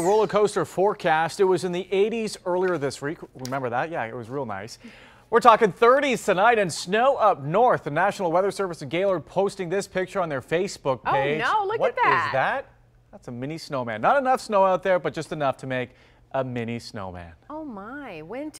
roller coaster forecast. It was in the 80s earlier this week. Remember that? Yeah, it was real nice. We're talking 30s tonight and snow up north. The National Weather Service and Gaylord posting this picture on their Facebook page. Oh no, look at that. What is that? That's a mini snowman. Not enough snow out there, but just enough to make a mini snowman. Oh my, when